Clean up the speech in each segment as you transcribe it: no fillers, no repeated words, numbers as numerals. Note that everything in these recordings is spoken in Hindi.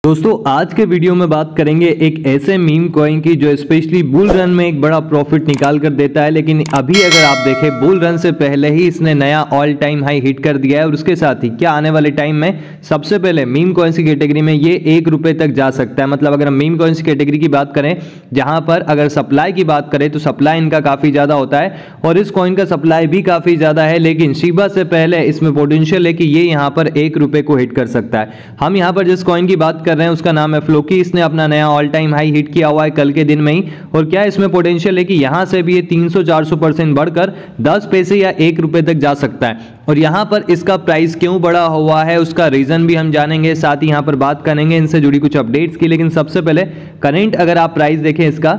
दोस्तों आज के वीडियो में बात करेंगे एक ऐसे मीम कॉइन की जो स्पेशली बुल रन में एक बड़ा प्रॉफिट निकाल कर देता है, लेकिन अभी अगर आप देखें बुल रन से पहले ही इसने नया ऑल टाइम हाई हिट कर दिया है और उसके साथ ही क्या आने वाले टाइम में सबसे पहले मीम कॉइन्स की कैटेगरी में ये 1 रुपए तक जा सकता है। मतलब अगर हम मीम कॉइन्स की कैटेगरी की बात करें जहां पर अगर सप्लाई की बात करें तो सप्लाई इनका काफी ज्यादा होता है और इस कॉइन का सप्लाई भी काफी ज्यादा है, लेकिन शिबा से पहले इसमें पोटेंशियल है कि ये यहाँ पर 1 रुपए को हिट कर सकता है। हम यहाँ पर जिस कॉइन की बात कर रहे हैं उसका नाम है फ्लोकी। इसने अपना नया ऑल टाइम हाई हिट किया हुआ है कल के दिन में ही, और क्या इसमें पोटेंशियल है कि यहां से भी ये 300-400% बढ़कर 10 पैसे या 1 रुपए तक जा सकता है। और यहां पर इसका प्राइस क्यों बढ़ा हुआ है उसका रीजन भी हम जानेंगे, साथ ही यहां पर बात करेंगे इनसे जुड़ी कुछ अपडेट्स की। लेकिन सबसे पहले करंट अगर आप प्राइस देखें इसका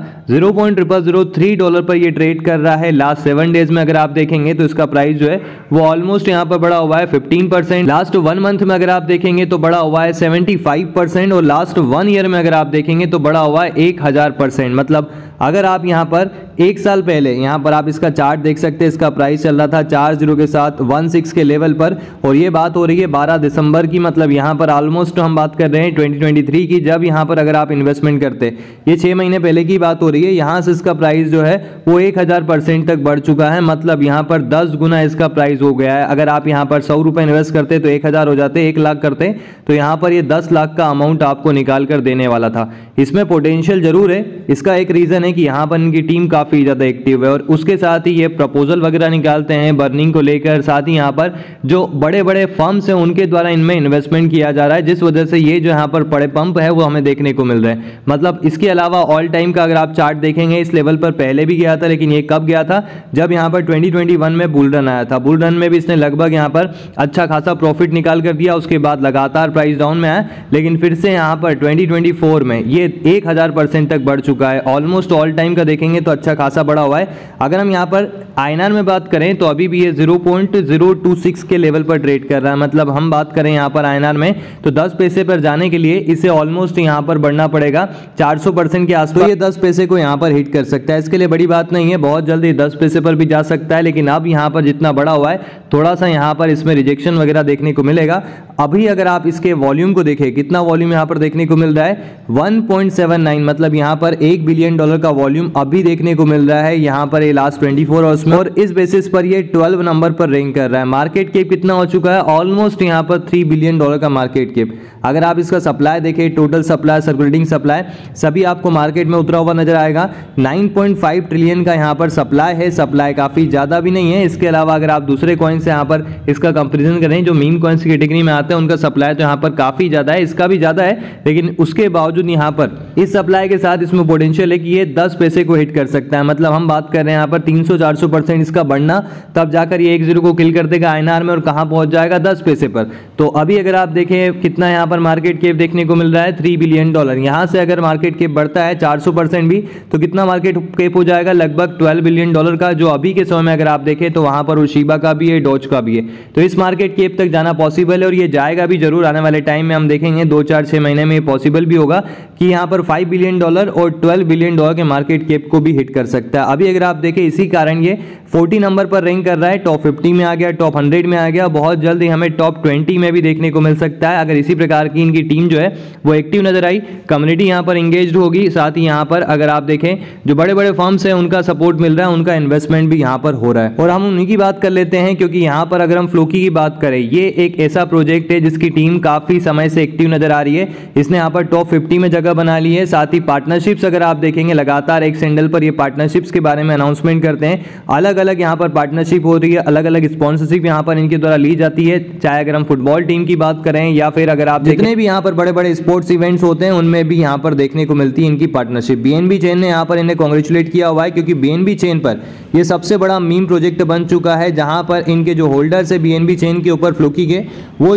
$0.003 पर ये ट्रेड कर रहा है। लास्ट 7 डेज में अगर आप देखेंगे तो इसका प्राइस जो है वो ऑलमोस्ट यहां पर बढ़ा हुआ है 15%। लास्ट 1 मंथ में अगर आप देखेंगे तो बढ़ा हुआ है 75% और लास्ट 1 ईयर में अगर आप देखेंगे तो बढ़ा हुआ है 1000%। मतलब अगर आप यहां पर 1 साल पहले यहां पर आप इसका चार्ट देख सकते हैं, इसका प्राइस चल रहा था 40 के साथ 16 के लेवल पर, और ये बात हो रही है 12 दिसंबर की। मतलब यहां पर ऑलमोस्ट हम बात कर रहे हैं 2023 की, जब यहां पर अगर आप इन्वेस्टमेंट करते, ये 6 महीने पहले की बात हो रही है। यहां से इसका प्राइस जो है वो 1000% तक बढ़ चुका है। मतलब यहां पर 10 गुना इसका प्राइस हो गया है। अगर आप यहां पर 100 रुपए इन्वेस्ट करते तो 1000 हो जाते, 1 लाख करते तो यहां पर ये 10 लाख का अमाउंट आपको निकाल कर देने वाला था। इसमें पोटेंशियल जरूर है। इसका एक रीजन है कि यहां पर इनकी टीम काफी ज्यादा एक्टिव है और उसके साथ ही ये प्रपोजल वगैरह निकालते हैं बर्निंग को लेकर। साथ ही यहां पर जो बड़े बड़े फर्म्स हैं उनके द्वारा इनमें इन्वेस्टमेंट किया जा रहा है, जिस वजह से ये जो यहां पर बड़े पंप है वो हमें देखने को मिल रहे हैं। मतलब इसके अलावा ऑल टाइम का अगर आप चार्ट देखेंगे इस लेवल पर पहले भी गया था, लेकिन ये कब गया था जब यहां पर 2021 में बुल रन आया था। बुल रन में भी इसने लगभग यहां पर अच्छा खासा प्रॉफिट निकाल कर दिया, उसके बाद लगातार प्राइस डाउन में आया, लेकिन फिर से यहां पर 2024 में ये 1000% तक बढ़ चुका है। ऑलमोस्ट ऑल टाइम का देखेंगे तो अच्छा खासा बढ़ा हुआ है। अगर हम यहां पर आईएनआर में बात करें तो अभी भी ये 0.026 के लेवल पर ट्रेड कर रहा है। मतलब हम बात करें यहां पर आईएनआर में तो 10 पैसे पर जाने के लिए इसे ऑलमोस्ट यहां पर बढ़ना पड़ेगा 400% के आसपास। तो ये 10 पैसे को यहां पर हिट कर सकता है। इसके लिए बड़ी बात नहीं है, बहुत जल्दी 10 पैसे पर भी जा सकता है, लेकिन अब यहां पर जितना बड़ा हुआ है थोड़ा सा यहां पर इसमें रिजेक्शन वगैरह देखने को मिलेगा। अभी अगर आप इसके वॉल्यूम को देखें, कितना वॉल्यूम यहां पर देखने को मिल रहा है 1.79, मतलब यहां पर $1 बिलियन का वॉल्यूम अभी देखने को मिल रहा है यहां पर ये लास्ट 24 आवर्स में, और इस बेसिस पर ये 12 नंबर पर रैंक कर रहा है। मार्केट कैप कितना हो चुका है ऑलमोस्ट यहां पर $3 बिलियन का मार्केट कैप। अगर आप इसका सप्लाई देखें, टोटल सप्लाई, सर्कुलेटिंग सप्लाई सभी आपको मार्केट में उतरा हुआ नजर आएगा। 9.5 ट्रिलियन का यहां पर सप्लाई है। सप्लाई काफी ज्यादा भी नहीं है। इसके अलावा अगर आप दूसरे कॉइन से यहां पर इसका कंपैरिजन करें जो मीम कॉइन्स की कैटेगरी में आते हैं उनका सप्लाई तो यहां पर काफी ज्यादा है, इसका भी ज्यादा है, लेकिन उसके बावजूद यहां पर इस सप्लाई के साथ इसमें पोटेंशियल है कि ये 10 पैसे को हिट कर सकता है। मतलब हम बात कर रहे हैं यहां पर 300-400% इसका बढ़ना, तब जाकर ये 1 को किल कर देगा आईएनआर में और कहां पहुंच जाएगा 10 पैसे पर। तो अभी अगर आप देखें कितना यहां पर मार्केट कैप देखने को मिल रहा है $3 बिलियन। यहां से अगर मार्केट कैप बढ़ता है 400% भी तो कितना मार्केट कैप हो जाएगा लगभग $12 बिलियन का, जो अभी के समय में अगर आप देखें तो वहां पर शिबा का भी है, डॉज का भी है। तो इस मार्केट कैप तक जाना पॉसिबल है और ये जाएगा भी जरूर। आने वाले टाइम में हम देखेंगे 2-4-6 महीने में पॉसिबल भी होगा कि यहां पर $5 बिलियन और $12 बिलियन के मार्केट कैप को भी हिट कर सकता है। अभी अगर आप देखें इसी कारण ये 40 नंबर पर रैंक कर रहा है, टॉप 50 में आ गया, टॉप 100 में आ गया। बहुत जल्दी हमें टॉप 20 में भी देखने को मिल सकता है अगर इसी प्रकार की इनकी टीम जो है वो एक्टिव नजर आई, कम्युनिटी यहां पर एंगेज्ड होगी। साथ ही यहां पर अगर आप देखें जो बड़े बड़े फर्म्स हैं उनका सपोर्ट मिल रहा है, उनका इन्वेस्टमेंट भी यहां पर हो रहा है। और हम उन्हीं की बात कर लेते हैं, क्योंकि यहां पर अगर हम फ्लोकी की बात करें ये एक ऐसा प्रोजेक्ट है जिसकी टीम काफी समय से एक्टिव नजर आ रही है। इसने यहां पर टॉप 50 में जगह बना ली है। साथ ही पार्टनरशिप्स अगर आप देखेंगे लगातार एक सैंडल पर ये पार्टनरशिप्स के बारे में अनाउंसमेंट करते हैं। अलग अलग यहां पर पार्टनरशिप हो रही है, अलग अलग स्पॉन्सरशिप यहां पर इनके द्वारा ली जाती है, चाहे अगर हम फुटबॉल टीम की बात करें या फिर अगर आप जितने भी यहां पर बड़े बड़े स्पोर्ट्स इवेंट्स होते हैं उनमें भी यहां पर देखने को मिलती है इनकी पार्टनरशिप। बीएनबी चेन ने यहां पर इन्हें कांग्रेचुलेट किया हुआ है, क्योंकि बीएनबी चेन पर यह सबसे बड़ा मीम प्रोजेक्ट बन चुका है, जहां पर इनके जो होल्डर्स है बीएनबी चेन के ऊपर फ्लोकी के वो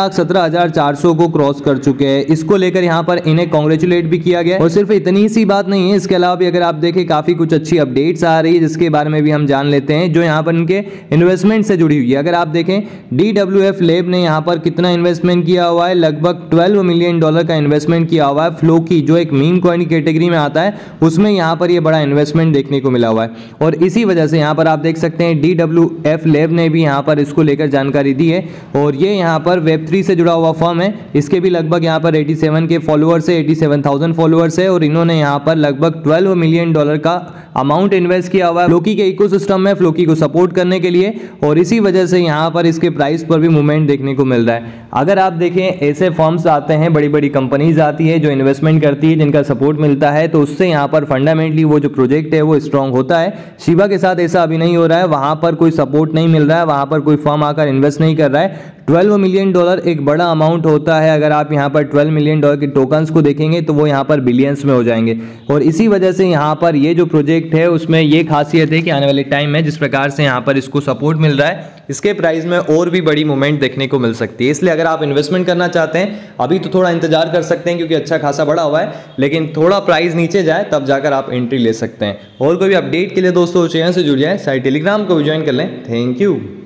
4,17,400 को क्रॉस कर चुके हैं। इसको लेकर यहां पर इन्हें कांग्रेचुलेट भी किया गया। और सिर्फ इतनी सी बात नहीं है, इसके अलावा भी अगर आप देखें काफी कुछ अच्छी अपडेट्स आ रही है जिसके बारे में भी हम जान लेते हैं, जो यहां पर इनके इन्वेस्टमेंट से जुड़ी हुई है। अगर आप देखें DWF लैब ने यहां पर कितना इन्वेस्टमेंट किया हुआ है, लगभग $12 मिलियन का इन्वेस्टमेंट किया हुआ है। फ्लोकी जो एक मीम कॉइन की कैटेगरी में आता है उसमें यहाँ पर ये बड़ा इन्वेस्टमेंट देखने को मिला हुआ है और इसी वजह से यहाँ पर आप देख सकते हैं DWF लैब ने भी यहाँ पर इसको लेकर जानकारी दी है और ये यहाँ पर Web3 से जुड़ा हुआ फर्म है। इसके भी लगभग यहाँ पर 87 के फॉलोअर्स है, 87,000 फॉलोअर्स है और इन्होंने यहाँ पर लगभग $12 मिलियन का अमाउंट इन्वेस्ट किया हुआ है फ्लोकी के इकोसिस्टम में, फ्लोकी को सपोर्ट करने के लिए और इसी वजह से यहाँ पर इसके प्राइस पर भी मूवमेंट देखने को मिल रहा है। अगर आप देखें ऐसे फर्म्स आते हैं, बड़ी बड़ी कंपनीज आती है जो इन्वेस्टमेंट करती है, जिनका सपोर्ट मिलता है, तो उससे यहाँ पर फंडामेंटली वो जो प्रोजेक्ट है वो स्ट्रांग होता है। शिबा के साथ ऐसा अभी नहीं हो रहा है, वहाँ पर कोई सपोर्ट नहीं मिल रहा है, वहाँ पर कोई फर्म आकर इन्वेस्ट नहीं कर रहा है। $12 मिलियन एक बड़ा अमाउंट होता है। अगर आप यहाँ पर $12 मिलियन के टोकन्स को देखेंगे तो वो यहाँ पर बिलियंस में हो जाएंगे और इसी वजह से यहाँ पर ये जो प्रोजेक्ट है उसमें ये खासियत है कि आने वाले टाइम में जिस प्रकार से यहाँ पर इसको सपोर्ट मिल रहा है, इसके प्राइस में और भी बड़ी मूवमेंट देखने को मिल सकती है। इसलिए अगर आप इन्वेस्टमेंट करना चाहते हैं अभी तो थोड़ा इंतजार कर सकते हैं क्योंकि अच्छा खासा बड़ा हुआ है, लेकिन थोड़ा प्राइस नीचे जाए तब जाकर आप एंट्री ले सकते हैं। और कोई भी अपडेट के लिए दोस्तों चैनल से जुड़ जाए, साइट टेलीग्राम को भी ज्वाइन कर लें। Thank you.